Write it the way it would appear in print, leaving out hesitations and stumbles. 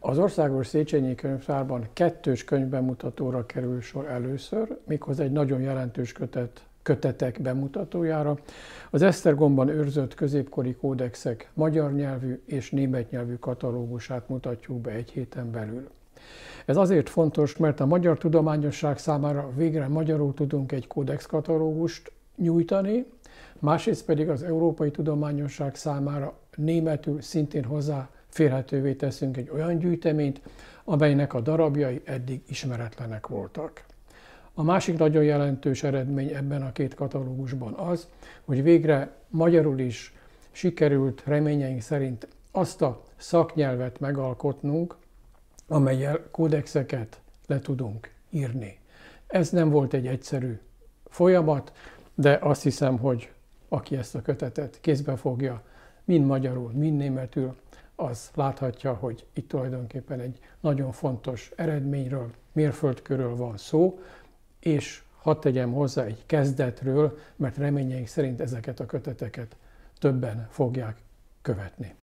Az Országos Széchenyi Könyvtárban kettős könyvbemutatóra kerül sor először, méghozzá egy nagyon jelentős kötetek bemutatójára. Az Esztergomban őrzött középkori kódexek magyar nyelvű és német nyelvű katalógusát mutatjuk be egy héten belül. Ez azért fontos, mert a magyar tudományosság számára végre magyarul tudunk egy kódexkatalógust nyújtani, másrészt pedig az európai tudományosság számára németül szintén hozzáférhetővé teszünk egy olyan gyűjteményt, amelynek a darabjai eddig ismeretlenek voltak. A másik nagyon jelentős eredmény ebben a két katalógusban az, hogy végre magyarul is sikerült reményeink szerint azt a szaknyelvet megalkotnunk, amellyel kódexeket le tudunk írni. Ez nem volt egy egyszerű folyamat, de azt hiszem, hogy aki ezt a kötetet kézbe fogja, mind magyarul, mind németül, az láthatja, hogy itt tulajdonképpen egy nagyon fontos eredményről, mérföldkőről van szó, és hadd tegyem hozzá egy kezdetről, mert reményeink szerint ezeket a köteteket többen fogják követni.